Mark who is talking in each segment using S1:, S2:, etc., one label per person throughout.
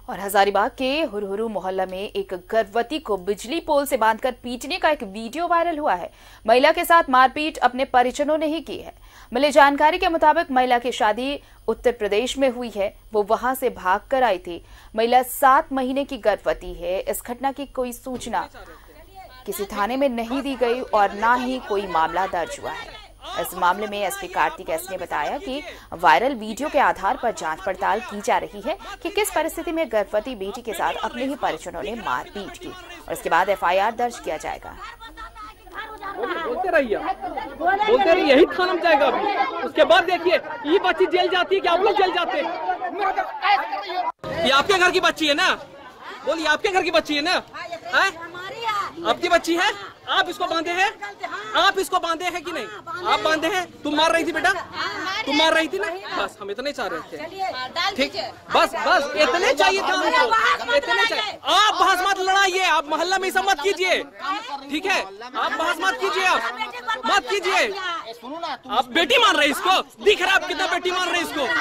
S1: और हजारीबाग के हुरहुरु मोहल्ला में एक गर्भवती को बिजली पोल से बांधकर पीटने का एक वीडियो वायरल हुआ है। महिला के साथ मारपीट अपने परिजनों ने ही की है। मिली जानकारी के मुताबिक महिला की शादी उत्तर प्रदेश में हुई है। वो वहां से भागकर आई थी। महिला 7 महीने की गर्भवती है। इस घटना की कोई सूचना किसी थाने में नहीं दी गई और न ही कोई मामला दर्ज हुआ है। इस मामले में एसपी कार्तिक एस ने बताया कि वायरल वीडियो के आधार पर जांच पड़ताल की जा रही है कि किस परिस्थिति में गर्भवती बेटी के साथ अपने ही परिजनों ने मारपीट की और इसके बाद एफआईआर दर्ज किया जाएगा।
S2: बोलते रहिए, यही थाना में जाएगा अभी। उसके बाद देखिए ये बच्ची जेल जाती है कि आप लोग जेल जाते हैं? ये आपके घर की बच्ची है ना? बोलिए, आपके घर की बच्ची है ना? आपकी बच्ची है? आप इसको बांधे हैं? आप इसको बांधे हैं कि नहीं? आप बांधे हैं? तुम मार रही थी बेटा? तुम मार रही थी ना? बस हम इतने चाह रहे थे। ठीक, बस इतने चाहिए था हमको, इतने चाहिए। आप बहस मत लड़ाइए, आप मोहल्ला में ऐसा मत कीजिए, ठीक है? आप बहस मत कीजिए, आप मत कीजिए। आप बेटी मान रहे इसको? दिख रहा है आप कितना बेटी मान रहे इसको?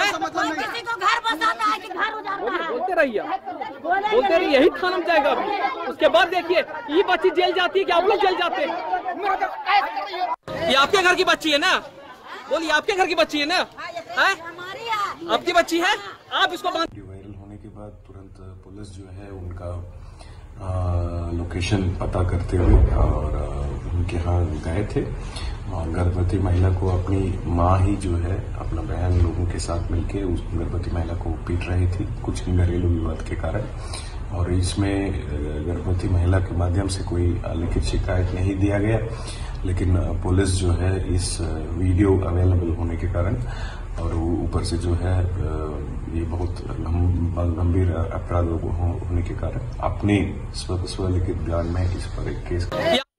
S2: बोलते रहिए, यही थाना में जाएगा अभी। उसके बाद देखिए ये बच्ची जेल जाती है कि आप लोग जेल जाते हैं? ये आपके घर की बच्ची है ना? बोलिए, आपके घर की बच्ची है ना? आपकी बच्ची है? आप इसको
S3: वायरल होने के बाद तुरंत पुलिस जो है उनका लोकेशन पता करते हुए और उनके यहाँ गए थे और गर्भवती महिला को अपनी माँ ही जो है अपना बहन लोगों के साथ मिलके उस गर्भवती महिला को पीट रही थी कुछ घरेलू विवाद के कारण। और इसमें गर्भवती महिला के माध्यम से कोई लिखित शिकायत नहीं दिया गया, लेकिन पुलिस जो है इस वीडियो अवेलेबल होने के कारण और ऊपर से जो है ये बहुत गंभीर अपराध होने के कारण अपने स्वलिखित बयान में इस पर एक केस